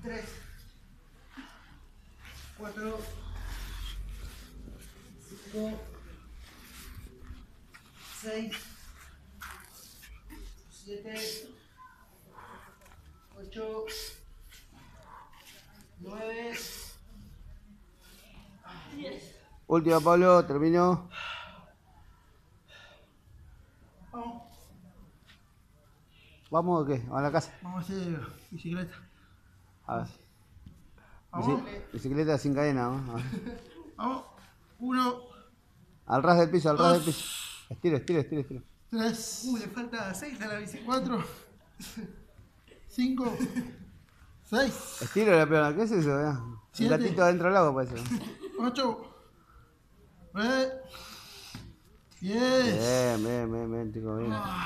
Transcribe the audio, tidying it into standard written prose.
3, 4, 5, 6, 7, 8, 9, 10. Última, Pablo, terminó. Vamos. ¿Vamos o qué? ¿A la casa? Vamos a hacer bicicleta. A ver. Vamos. Bicicleta sin cadena, ¿no? A ver. Vamos. 1, Al ras del piso, al ras del 2, piso. Estira, estira, estira, estira. 3. Le falta 6 a la bici. 4, 5, 6, Estiro la pierna, ¿qué es eso? Un 7. gatito adentro del agua parece. 8, 9, 10. Bien, bien, bien, bien, chico, bien.